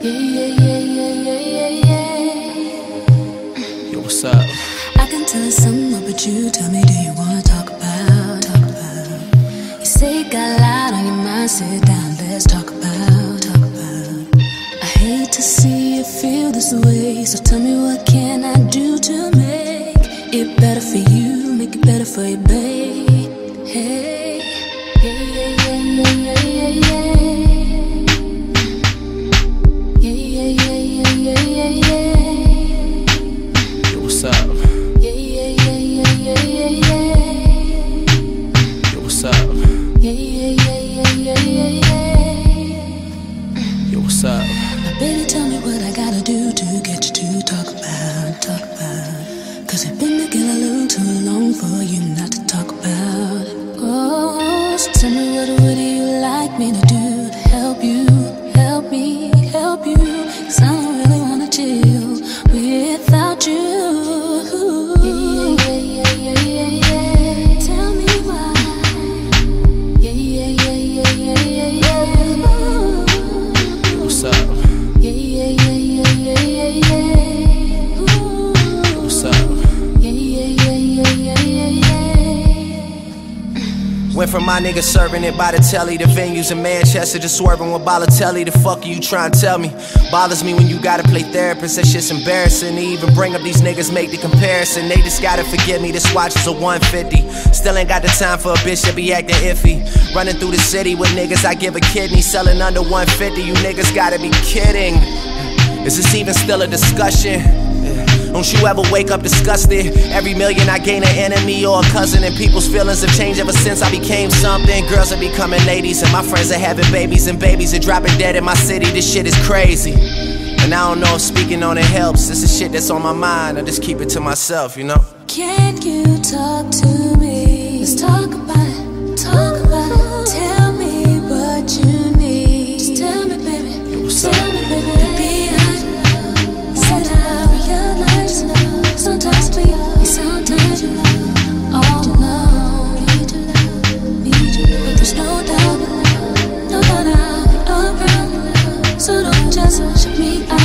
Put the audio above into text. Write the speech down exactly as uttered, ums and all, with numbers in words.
Yo, what's up? I can tell it's something up with you. Tell me, do you wanna talk about, talk about? You say you got a lot on your mind. Sit down, let's talk about, talk about. I hate to see you feel this way, so tell me, what can I do to make it better for you, make it better for you, babe? Hey, yeah, yeah, yeah, yeah, yeah, yeah, yeah. What's up? Yeah, yeah, yeah, yeah, yeah, yeah, yeah. Yo, what's up? Yeah, yeah, yeah, yeah, yeah, yeah. Yo, what's up? Now, baby, tell me what I gotta do to get you to talk about, talk about. Cause we've been together a little too long for you not to talk about. Oh, so tell me, what would you like me to do to help you, help me, help you? Cause I don't really wanna chill without you. Went from my niggas serving it by the telly to venues in Manchester, just swerving with Balotelli. The fuck are you trying to tell me? Bothers me when you gotta play therapist. That shit's embarrassing to even bring up. These niggas make the comparison. They just gotta forgive me. This watch is a one fifty. Still ain't got the time for a bitch that be acting iffy. Running through the city with niggas I give a kidney. Selling under one fifty. You niggas gotta be kidding. Is this even still a discussion? Don't you ever wake up disgusted? Every million I gain an enemy or a cousin, and people's feelings have changed ever since I became something. Girls are becoming ladies, and my friends are having babies, and babies are dropping dead in my city. This shit is crazy, and I don't know if speaking on it helps. This is shit that's on my mind. I just keep it to myself, you know? Can you talk to me? Let's talk about it, talk about it. Tell me what you need. Just tell me, baby. Yo, what's tell up? me, baby. Baby, I said I realize sometimes we, sometimes you all alone. Need to love, need to love. But there's no doubt, no doubt I'll be around. So don't just shut me out.